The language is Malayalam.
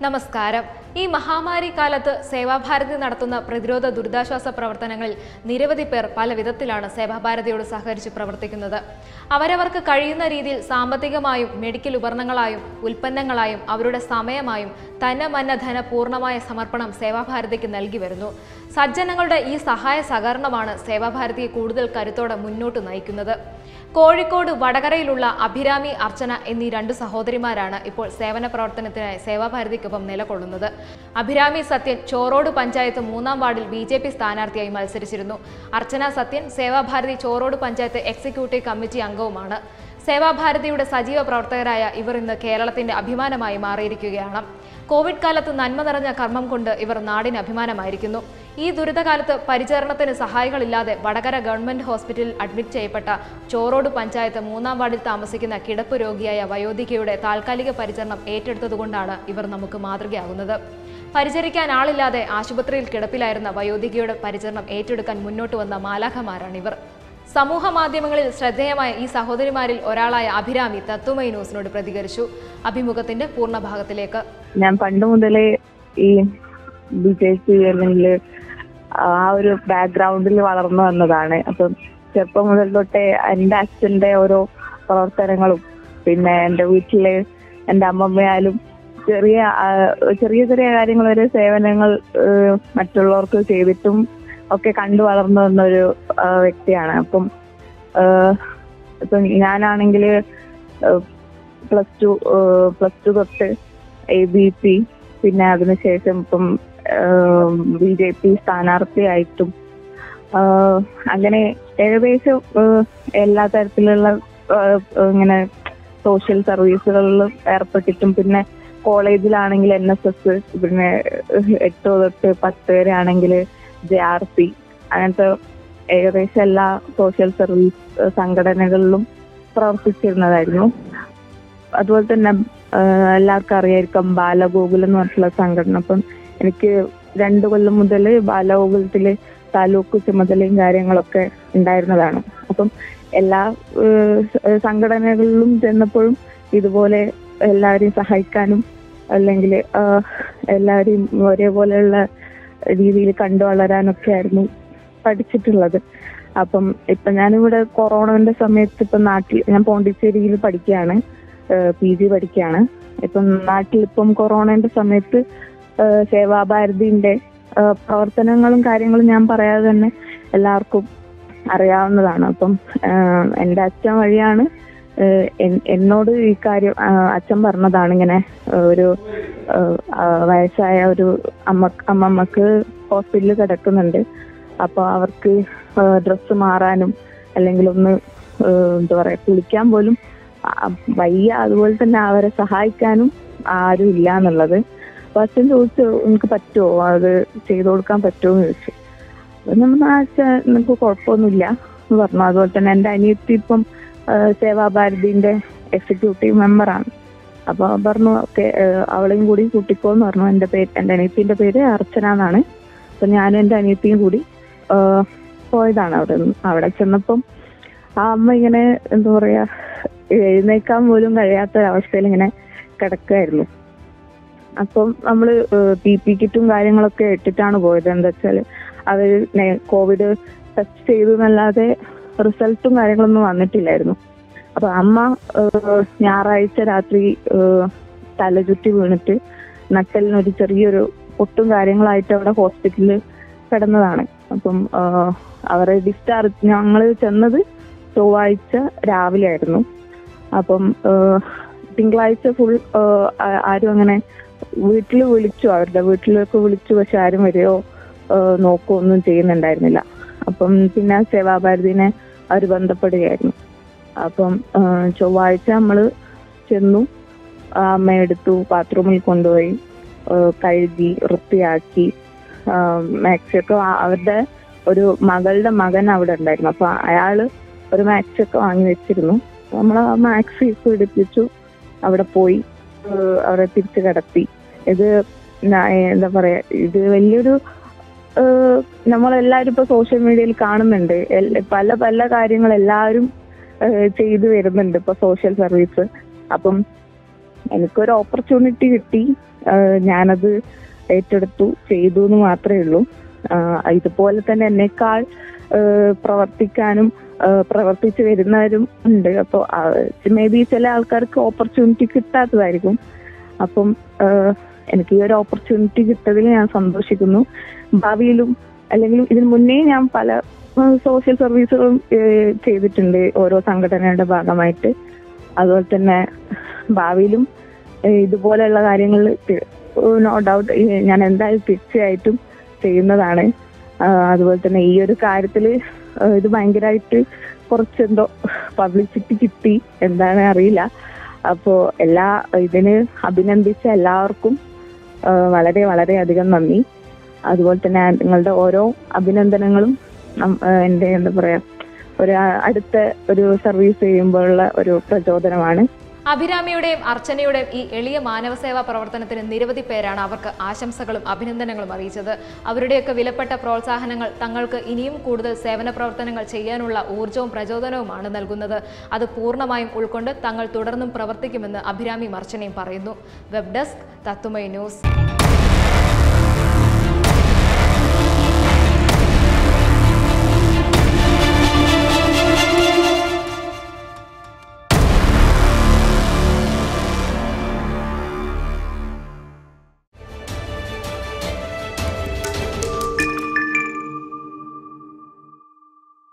നമസ്കാരം. ഈ മഹാമാരി കാലത്ത് സേവാഭാരതി നടത്തുന്ന പ്രതിരോധ ദുരിതാശ്വാസ പ്രവർത്തനങ്ങളിൽ നിരവധി പേർ പല വിധത്തിലാണ് സേവാഭാരതിയോട് സഹകരിച്ച് പ്രവർത്തിക്കുന്നത്. അവരവർക്ക് കഴിയുന്ന രീതിയിൽ സാമ്പത്തികമായും മെഡിക്കൽ ഉപകരണങ്ങളായും ഉൽപ്പന്നങ്ങളായും അവരുടെ സമയമായും ധന പൂർണ്ണമായ സമർപ്പണം സേവാഭാരതിക്ക് നൽകി വരുന്നു. സജ്ജനങ്ങളുടെ ഈ സഹായ സഹകരണമാണ് സേവാഭാരതിയെ കൂടുതൽ കരുത്തോടെ മുന്നോട്ട് നയിക്കുന്നത്. കോഴിക്കോട് വടകരയിലുള്ള അഭിരാമി, അർച്ചന എന്നീ രണ്ട് സഹോദരിമാരാണ് ഇപ്പോൾ സേവന പ്രവർത്തനത്തിനായി സേവാഭാരതിക്കൊപ്പം നിലകൊള്ളുന്നത്. അഭിരാമി സത്യൻ ചോറോട് പഞ്ചായത്ത് 3-ാം വാർഡിൽ BJP സ്ഥാനാർത്ഥിയായി മത്സരിച്ചിരുന്നു. അർച്ചന സത്യൻ സേവാഭാരതി ചോറോട് പഞ്ചായത്ത് എക്സിക്യൂട്ടീവ് കമ്മിറ്റി അംഗവുമാണ്. സേവാഭാരതിയുടെ സജീവ പ്രവർത്തകരായ ഇവർ ഇന്ന് കേരളത്തിന്റെ അഭിമാനമായി മാറിയിരിക്കുകയാണ്. കോവിഡ് കാലത്ത് നന്മ നിറഞ്ഞ കർമ്മം കൊണ്ട് ഇവർ നാടിന് അഭിമാനമായിരിക്കുന്നു. ഈ ദുരിതകാലത്ത് പരിചരണത്തിന് സഹായികളില്ലാതെ വടകര ഗവൺമെന്റ് ഹോസ്പിറ്റലിൽ അഡ്മിറ്റ് ചെയ്യപ്പെട്ട ചോറോട് പഞ്ചായത്ത് 3-ാം വാർഡിൽ താമസിക്കുന്ന കിടപ്പ് രോഗിയായ വയോധികയുടെ താൽക്കാലിക പരിചരണം ഏറ്റെടുത്തതുകൊണ്ടാണ് ഇവർ നമുക്ക് മാതൃകയാകുന്നത്. പരിചരിക്കാൻ ആളില്ലാതെ ആശുപത്രിയിൽ കിടപ്പിലായിരുന്ന വയോധികയുടെ പരിചരണം ഏറ്റെടുക്കാൻ മുന്നോട്ട് വന്ന മാലാഖമാരാണിവർ. സമൂഹ മാധ്യമങ്ങളിൽ ശ്രദ്ധേയമായ ഈ സഹോദരിമാരിൽ ഒരാളായ അഭിരാമി തത്വമയി ന്യൂസിനോട് പ്രതികരിച്ചു. അഭിമുഖത്തിന്റെ പൂർണ്ണഭാഗത്തിലേക്ക്. ഞാൻ പണ്ട് മുതലേ ഈ BJP അല്ലെങ്കിൽ ആ ഒരു ബാക്ക്ഗ്രൗണ്ടിൽ വളർന്നു വന്നതാണ്. അപ്പം ചെറുപ്പം മുതൽ തൊട്ടേ എൻ്റെ അച്ഛൻ്റെ ഓരോ പ്രവർത്തനങ്ങളും പിന്നെ എൻ്റെ വീട്ടില് എൻ്റെ അമ്മമ്മയാലും ചെറിയ ചെറിയ കാര്യങ്ങൾ വരെ സേവനങ്ങൾ മറ്റുള്ളവർക്ക് ചെയ്തിട്ടും ഒക്കെ കണ്ടു വളർന്നു വന്ന ഒരു വ്യക്തിയാണ്. അപ്പം ഞാനാണെങ്കിൽ പ്ലസ് ടു തൊട്ട് ABP, പിന്നെ അതിനുശേഷം ഇപ്പം BJP സ്ഥാനാർത്ഥിയായിട്ടും അങ്ങനെ ഏകദേശം എല്ലാ തരത്തിലുള്ള ഇങ്ങനെ സോഷ്യൽ സർവീസുകളിലും ഏർപ്പെട്ടിട്ടും പിന്നെ കോളേജിലാണെങ്കിൽ NSS, പിന്നെ 8 തൊട്ട് 10 വരെ ആണെങ്കിൽ JRC, അങ്ങനത്തെ ഏകദേശം എല്ലാ സോഷ്യൽ സർവീസ് സംഘടനകളിലും പ്രവർത്തിച്ചിരുന്നതായിരുന്നു. അതുപോലെ തന്നെ എല്ലാവർക്കും അറിയായിരിക്കും ബാലഗോകുലം എന്ന് പറഞ്ഞിട്ടുള്ള സംഘടന. അപ്പം എനിക്ക് 2 കൊല്ലം മുതൽ ബാലഗോകുലത്തില് താലൂക്ക് ചുമതലയും കാര്യങ്ങളൊക്കെ ഉണ്ടായിരുന്നതാണ്. അപ്പം എല്ലാ സംഘടനകളിലും ചെന്നപ്പോഴും ഇതുപോലെ എല്ലാവരെയും സഹായിക്കാനും അല്ലെങ്കിൽ എല്ലാവരെയും ഒരേപോലെയുള്ള രീതിയിൽ കണ്ടു വളരാനൊക്കെ ആയിരുന്നു പഠിച്ചിട്ടുള്ളത്. അപ്പം ഞാനിവിടെ കൊറോണന്റെ സമയത്ത് ഞാൻ പോണ്ടിച്ചേരിയിൽ പഠിക്കുകയാണ്, PG പഠിക്കുകയാണ്. ഇപ്പം നാട്ടിലിപ്പം കൊറോണന്റെ സമയത്ത് സേവാഭാരതിന്റെ പ്രവർത്തനങ്ങളും കാര്യങ്ങളും ഞാൻ പറയാതെ തന്നെ എല്ലാവർക്കും അറിയാവുന്നതാണ്. അപ്പം എൻ്റെ അച്ഛൻ വഴിയാണ് എന്നോട് ഈ കാര്യം അച്ഛൻ പറഞ്ഞതാണ്. ഇങ്ങനെ ഒരു വയസ്സായ ഒരു അമ്മമ്മക്ക് ഹോസ്പിറ്റലിൽ കിടക്കുന്നുണ്ട്. അപ്പോൾ അവർക്ക് ഡ്രസ്സ് മാറാനും അല്ലെങ്കിൽ ഒന്ന് എന്താ പറയാ കുളിക്കാൻ പോലും വയ്യ, അതുപോലെ തന്നെ അവരെ സഹായിക്കാനും ആരും ഇല്ല എന്നുള്ളത്. അപ്പൊ അച്ഛൻ ചോദിച്ചു, എനിക്ക് പറ്റുമോ, അത് ചെയ്തു കൊടുക്കാൻ പറ്റുമോ എന്ന് ചോദിച്ചു. അപ്പൊ നമ്മൾ എനിക്ക് കുഴപ്പമൊന്നുമില്ല എന്ന് പറഞ്ഞു. അതുപോലെ തന്നെ എൻ്റെ അനിയത്തി ഇപ്പം സേവാഭാരതിന്റെ എക്സിക്യൂട്ടീവ് മെമ്പറാണ്. അപ്പൊ പറഞ്ഞു ഓക്കെ അവളെയും കൂടി കൂട്ടിക്കോന്ന് പറഞ്ഞു. എൻ്റെ അനിയത്തിന്റെ പേര് അർച്ചന എന്നാണ്. അപ്പൊ ഞാനും എൻ്റെ അനിയത്തിയും കൂടി പോയതാണ്. അവിടെ ചെന്നപ്പം ആ അമ്മ ഇങ്ങനെ എന്താ പറയാ എഴുന്നേക്കാൻ പോലും കഴിയാത്ത ഒരവസ്ഥയിൽ ഇങ്ങനെ കിടക്കായിരുന്നു. അപ്പം നമ്മള് PP കിറ്റും കാര്യങ്ങളൊക്കെ ഇട്ടിട്ടാണ് പോയത്. എന്താ വെച്ചാല് അവര് കോവിഡ് ടെസ്റ്റ് ചെയ്തു എന്നല്ലാതെ റിസൾട്ടും കാര്യങ്ങളൊന്നും വന്നിട്ടില്ലായിരുന്നു. അപ്പൊ അമ്മ ഞായറാഴ്ച രാത്രി തലചുറ്റി വീണിട്ട് നട്ടലിനൊരു ചെറിയൊരു പൊട്ടും കാര്യങ്ങളായിട്ട് അവിടെ ഹോസ്പിറ്റലിൽ കിടന്നതാണ്. അപ്പം അവരെ ഞങ്ങൾ ചെന്നത് ചൊവ്വാഴ്ച രാവിലെ ആയിരുന്നു. അപ്പം തിങ്കളാഴ്ച ഫുൾ ആരും അങ്ങനെ വിളിച്ചു, അവരുടെ വീട്ടിലേക്ക് വിളിച്ചു, പക്ഷെ ആരും വരികയോ നോക്കുകയോ ഒന്നും ചെയ്യുന്നുണ്ടായിരുന്നില്ല. അപ്പം പിന്നെ സേവാഭാരതിനെ അവർ ബന്ധപ്പെടുകയായിരുന്നു. അപ്പം ചൊവ്വാഴ്ച നമ്മള് ചെന്നു, അമ്മയെടുത്തു, ബാത്റൂമിൽ കൊണ്ടുപോയി കഴുകി വൃത്തിയാക്കി. മാക്സിയൊക്കെ അവരുടെ ഒരു മകളുടെ മകൻ അവിടെ ഉണ്ടായിരുന്നു. അപ്പൊ അയാള് ഒരു മാക്സിയൊക്കെ വാങ്ങി വെച്ചിരുന്നു. നമ്മൾ ആ മാക്സി പിടിപ്പിച്ചു, അവിടെ പോയി അവരെ തിരിച്ചു കിടത്തി. ഇത് എന്താ പറയാ, ഇത് വലിയൊരു നമ്മളെല്ലാവരും ഇപ്പൊ സോഷ്യൽ മീഡിയയിൽ കാണുന്നുണ്ട്. പല പല കാര്യങ്ങൾ എല്ലാവരും ചെയ്തു വരുന്നുണ്ട് ഇപ്പൊ സോഷ്യൽ സർവീസ്. അപ്പം എനിക്കൊരു ഓപ്പർച്യൂണിറ്റി കിട്ടി. ഞാനത് ഏറ്റെടുത്തു ചെയ്തു എന്ന് മാത്രമേ ഉള്ളൂ. ഇതുപോലെ തന്നെ എന്നേക്കാൾ പ്രവർത്തിക്കാനും പ്രവർത്തിച്ചു വരുന്നവരും ഉണ്ട്. അപ്പോൾ മേ ബി ചില ആൾക്കാർക്ക് ഓപ്പർച്യൂണിറ്റി കിട്ടാത്തതായിരിക്കും. അപ്പം എനിക്ക് ഈ ഒരു ഓപ്പർച്യൂണിറ്റി കിട്ടതിൽ ഞാൻ സന്തോഷിക്കുന്നു. ഭാവിയിലും അല്ലെങ്കിൽ ഇതിനു മുന്നേ ഞാൻ പല സോഷ്യൽ സർവീസുകളും ചെയ്തിട്ടുണ്ട് ഓരോ സംഘടനയുടെ ഭാഗമായിട്ട്. അതുപോലെ തന്നെ ഭാവിയിലും ഇതുപോലെയുള്ള കാര്യങ്ങൾ നോ ഡൗട്ട് ഞാൻ എന്തായാലും തീർച്ചയായിട്ടും ചെയ്യുന്നതാണ്. അതുപോലെ തന്നെ ഈ ഒരു കാര്യത്തിൽ ഇത് ഭയങ്കരമായിട്ട് കുറച്ചെന്തോ പബ്ലിസിറ്റി കിട്ടി, എന്താണ് അറിയില്ല. അപ്പോൾ ഇതിന് അഭിനന്ദിച്ച എല്ലാവർക്കും വളരെ വളരെ അധികം നന്ദി. അതുപോലെ തന്നെ നിങ്ങളുടെ ഓരോ അഭിനന്ദനങ്ങളും എൻ്റെ എന്താ പറയാ അടുത്ത ഒരു സർവീസ് ചെയ്യുമ്പോഴുള്ള ഒരു പ്രചോദനമാണ്. അഭിരാമിയുടെയും അർച്ചനയുടെയും ഈ എളിയ മാനവസേവാ പ്രവർത്തനത്തിന് നിരവധി പേരാണ് അവർക്ക് ആശംസകളും അഭിനന്ദനങ്ങളും അറിയിച്ചത്. അവരുടെയൊക്കെ വിലപ്പെട്ട പ്രോത്സാഹനങ്ങൾ തങ്ങൾക്ക് ഇനിയും കൂടുതൽ സേവന പ്രവർത്തനങ്ങൾ ചെയ്യാനുള്ള ഊർജവും പ്രചോദനവുമാണ് നൽകുന്നത്. അത് പൂർണ്ണമായും ഉൾക്കൊണ്ട് തങ്ങൾ തുടർന്നും പ്രവർത്തിക്കുമെന്ന് അഭിരാമിയും അർച്ചനയും പറയുന്നു. വെബ് ഡെസ്ക് തത്തുമൈ ന്യൂസ്.